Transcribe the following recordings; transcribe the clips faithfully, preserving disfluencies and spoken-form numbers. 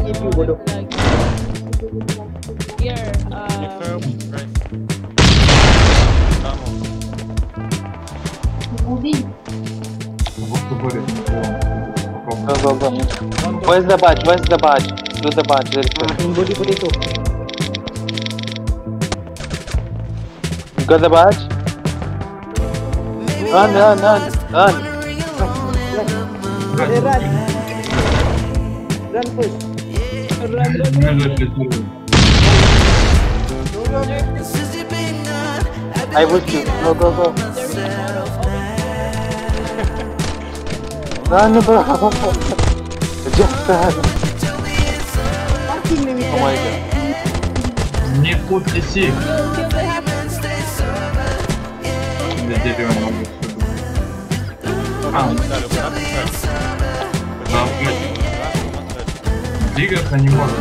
keep you, bodoh. Here, uh, Go, go, go. Where's the badge? Where's the badge? Do the badge very Ah, quick. in body potato. You got the badge? Run, run, run, run. Hey, run. Run first. run, run, run. I wish you. Go, go, go. Run, bro. Just run. Fucking name Oh my god. Не путайте. Для дерева могу. А, да, блядь. Двигаться не может.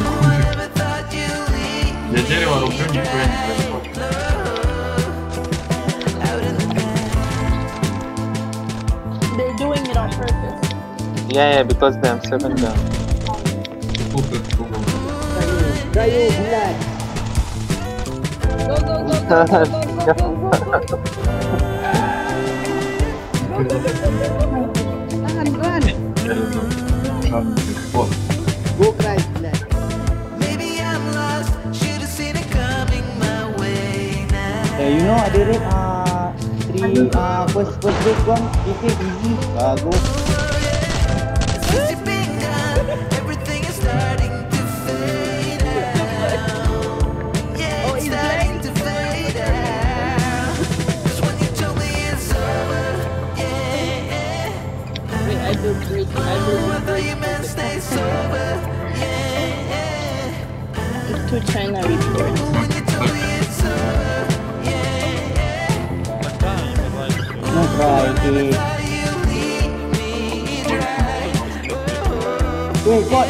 Для дерева рублю нихуя не происходит. They're doing it on purpose. Yeah, yeah, because them seven down. Путают кругом. Gayo, blood. Go, go, go, go, go, go, go, go, go. Run, run. Вот. Go cry, blood. Eh, you know, ada rate uh, three uh, first first rate one, it is easy. Uh, go. Wait, I do great. I do great. To China reports. No cry, okay. Wait, what?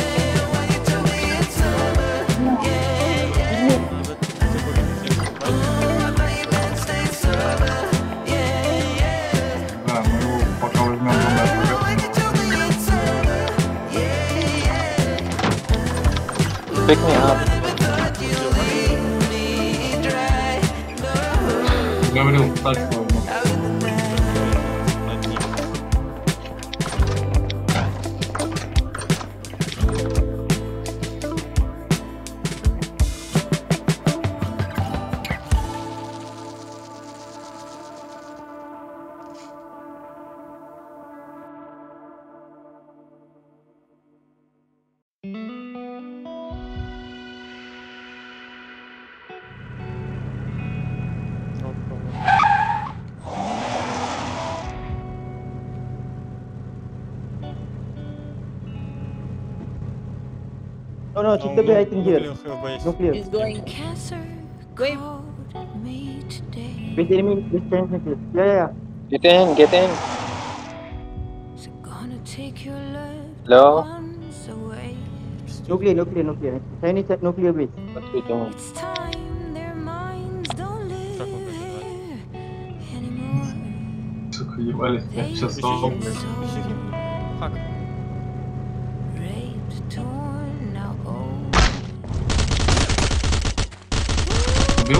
Да, мы его пока возьмем на Pick me up. Говорил, тачку возьмем. No, no, check the way I think here. No clear. He's going. Wait. Wait, enemy, this time is clear. Yeah, yeah, yeah. Get in, get in. Hello? No clear, no clear, no clear. Chinese at no clear base. What we doing? Сука, ебались, я сейчас стал, блядь. Убил?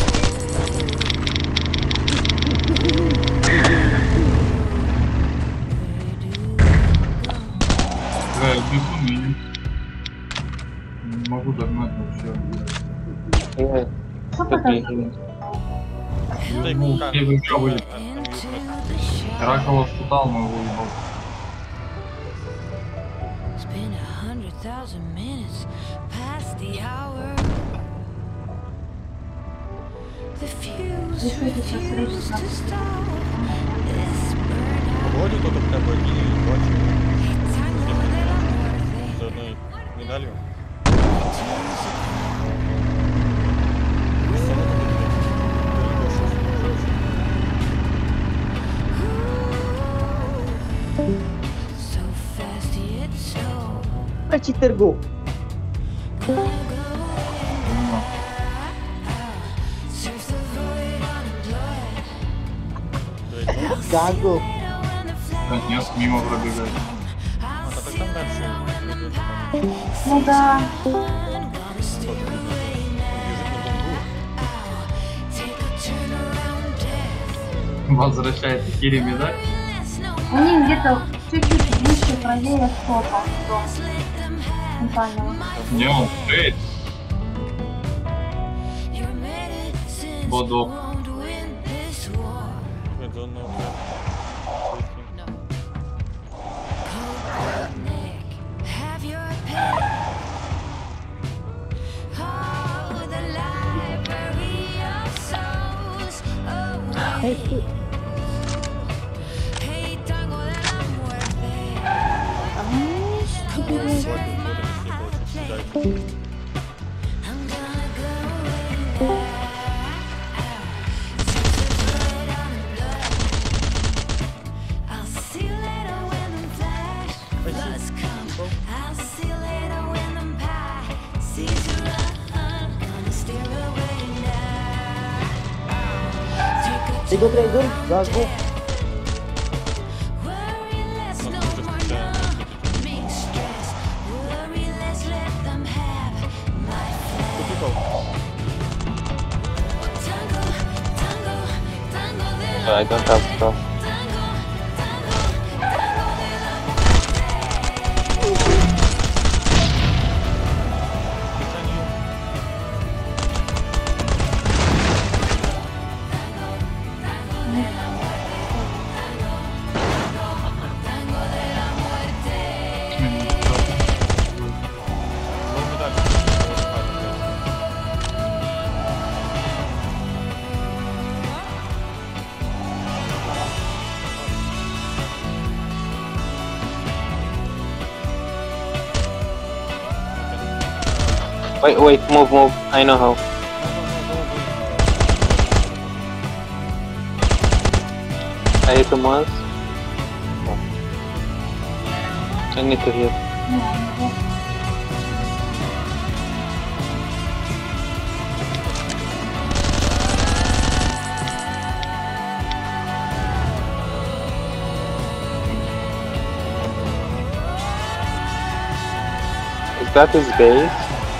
Да, я бегу, но не могу догнать вообще. Yeah. Okay. Ну, я выиграл, вылет. Ракова спутал, но его ебал. Вроде кто-то хотя бы один или два человека. За одной медалью. Where cheater go? Gago. Да нет, мимо пробегает. А так там дальше идет. Ну да. Что ты видишь? Он бежит на бомбу. Возвращается Кири медаль. У них где-то чуть-чуть выше, правее стопа. Не поняла. Не, он трейд. Бодок. I don't know where. They go trade zone. Go, go. I don't have stuff. Wait, wait, move, move. I know how. I hit him once. I need to heal. Is that his base?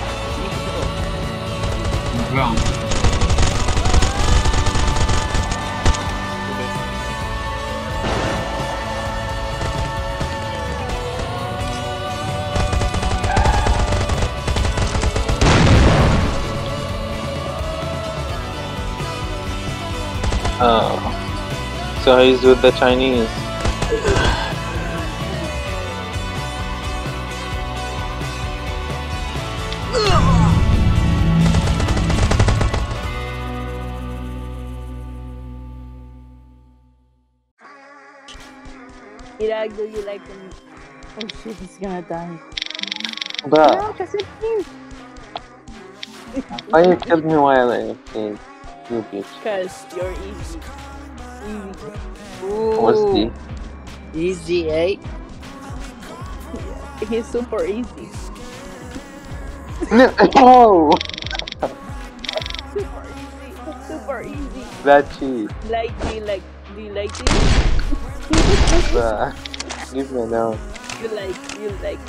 Ground. Oh. So he's with the Chinese. Iraq, do you like him? Oh shit, he's gonna die. Bruh, No, kasi him. why you killed me while I played? You bitch. Cause you're easy. Easy. What's the? Easy, eh? He's super easy. No! Oh! Super easy. Super easy. That cheat. Like, do you like, do you like it? Bruh. Give me now. You like, you like.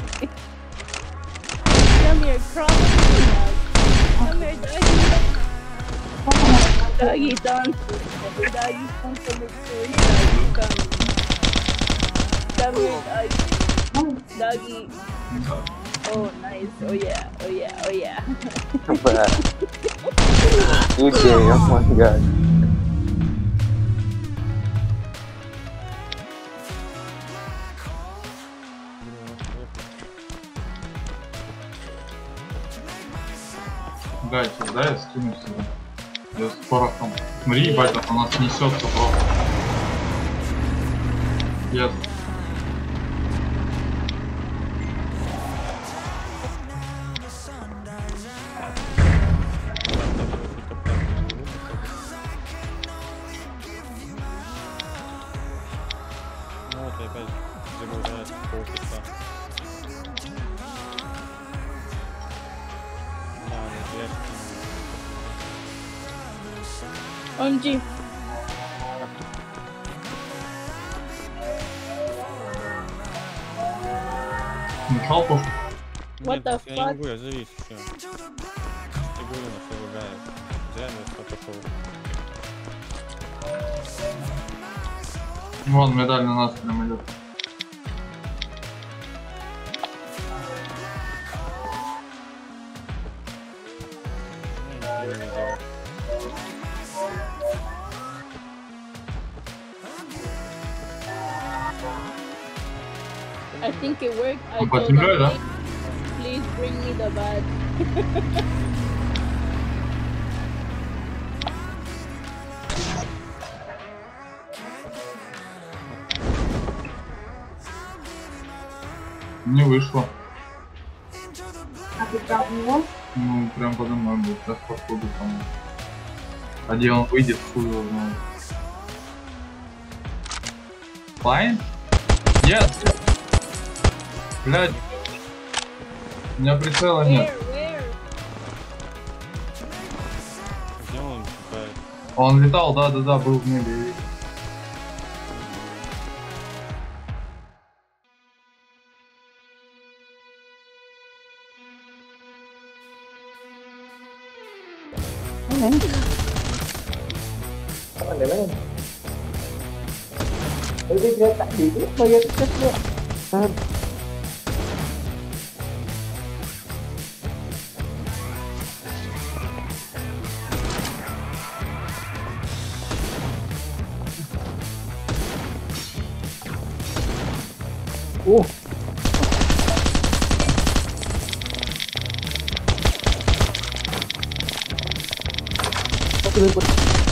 Come here, crawl. Come here, doggy. Doggy, don't. Doggy, don't commit suicide. Come. Come here, doggy. Doggy. Oh, nice. Oh, yeah. Oh, yeah. Oh, yeah. Bruh. You gay, oh my god. Да, сейчас, да, я скину сюда. Я с порохом. Смотри, ебать, он у нас несется просто. Yes. Ну вот и опять загружается полчаса. Да, ну я ом джи. Мешал пошел. What Нет, the я не fuck? могу, я завис. Все. Ты говорил, что лагает. Зря я что пошел. Вон медаль на нас прям идет. Я не делал. I think it worked. I Ну, told подтверждаю, them, да? "Please- please bring me the badge. Не вышло. А ты взял его? Ну, прям подо мной был. Сейчас походу там. А где он выйдет, хуй его знает. Файн? Нет! Блядь. У меня прицела нет. Where? Where? Где он летает? Он летал, да-да-да, был в небе. я видел. Mana mana? Tapi dia tak di tu, bayar tiket dia. Ah. Oh. Aku lemput.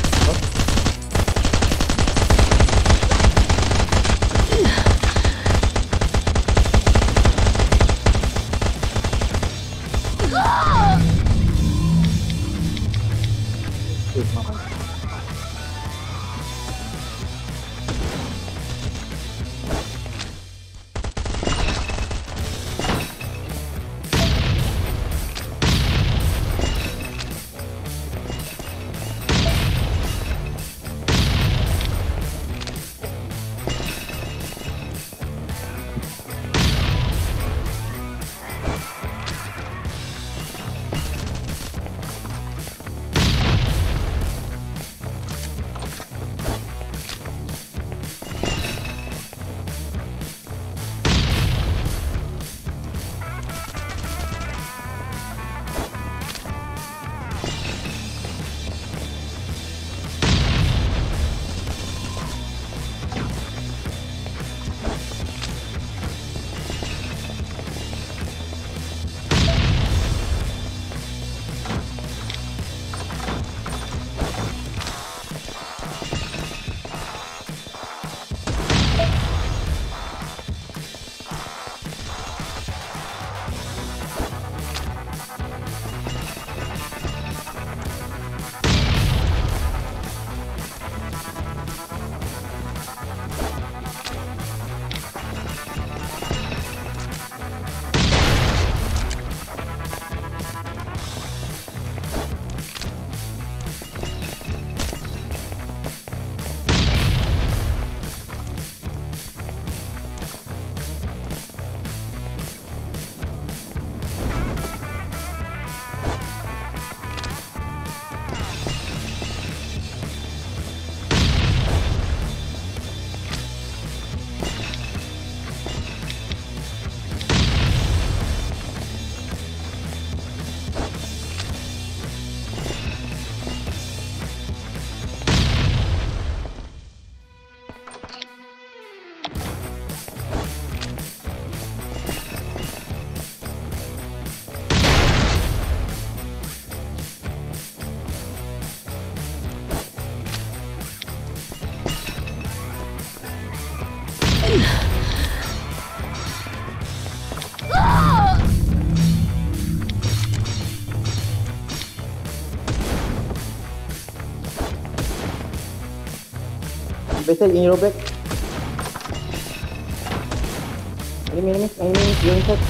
Besar ini robek. Ini ini ini ini ini set.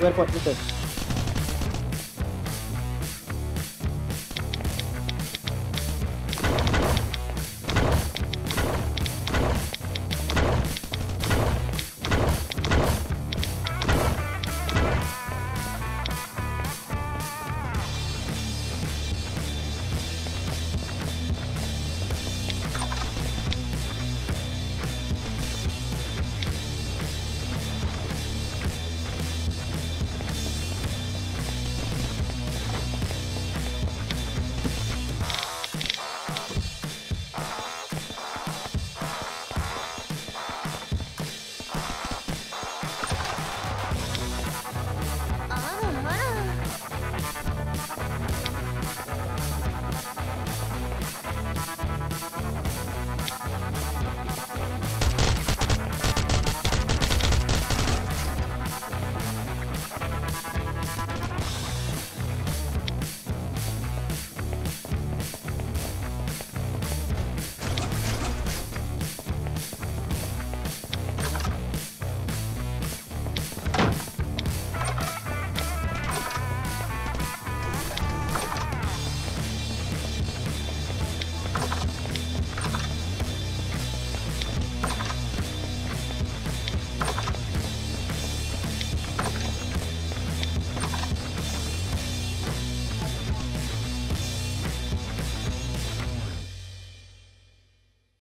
Airport, betul.